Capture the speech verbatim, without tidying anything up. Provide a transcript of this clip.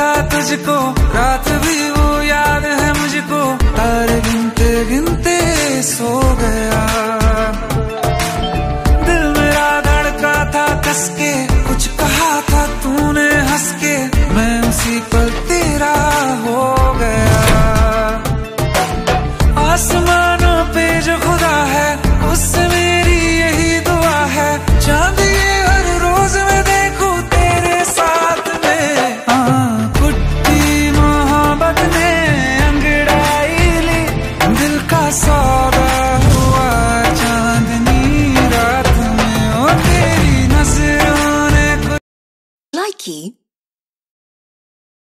था तुझको, रात भी वो याद है मुझको, तारे गिनते गिनते सो गया। दिल मेरा धड़का था कस के, कुछ कहा था तूने हंस के, मैं उसी पल तेरा हो गया। आसमानों पे जो खुदा है उससे मेरी यही दुआ है, चांद ये हर रोज मैं देखूं तेरे साथ में। हाँ, कुट्टी मोहब्बत ने अंगड़ाई ली, दिल का सौदा हुआ चांदनी रात में, ओ तेरी नजरों ने। Likey